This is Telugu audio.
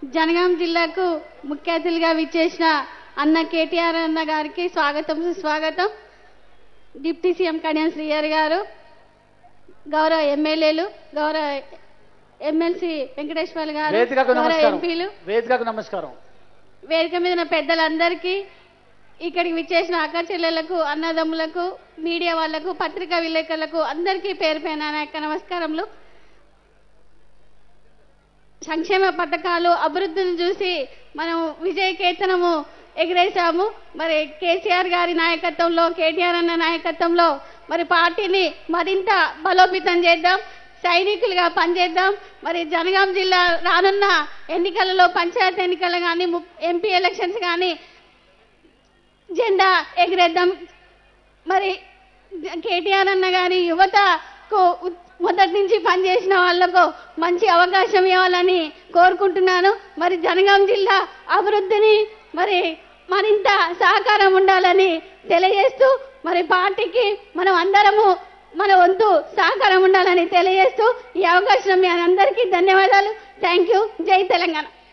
జనగాం జిల్లాకు ముఖ్య అతిథిగా విచ్చేసిన అన్న కేటీఆర్ అన్న గారికి స్వాగతం సుస్వాగతం. డిప్యూటీ సీఎం కళ్యాణ్ శ్రీహరి గారు, గౌరవ ఎమ్మెల్యేలు, గౌరవ ఎమ్మెల్సీ వెంకటేశ్వర్ గారు, గౌరవ ఎంపీలు, వేదికకు నమస్కారం. వేదిక మీద ఉన్న పెద్దలందరికీ, ఇక్కడికి విచ్చేసిన అక్క చెల్లెలకు, అన్నదమ్ములకు, మీడియా వాళ్లకు, పత్రికా విలేకరులకు అందరికీ పేరు పైన నా యొక్క నమస్కారములు. సంక్షేమ పథకాలు అభివృద్ధిని చూసి మనం విజయకేతనము ఎగిరేశాము. మరి కేసీఆర్ గారి నాయకత్వంలో, కేటీఆర్ అన్న నాయకత్వంలో మరి పార్టీని మరింత బలోపేతం చేద్దాం, సైనికులుగా పనిచేద్దాం. మరి జనగాం జిల్లా రానున్న ఎన్నికలలో, పంచాయతీ ఎన్నికలు కానీ, ఎంపీ ఎలక్షన్స్ కానీ జెండా ఎగిరేద్దాం. మరి కేటీఆర్ అన్న గారి యువతకు మొదటి నుంచి పనిచేసిన వాళ్లకు మంచి అవకాశం ఇవ్వాలని కోరుకుంటున్నాను. మరి జనగాం జిల్లా అభివృద్ధిని మరి మరింత సహకారం ఉండాలని తెలియజేస్తూ, మరి పార్టీకి మనం అందరము మన వంతు సహకారం ఉండాలని తెలియజేస్తూ ఈ అవకాశం మీ అందరికీ ధన్యవాదాలు. Thank you. జై తెలంగాణ.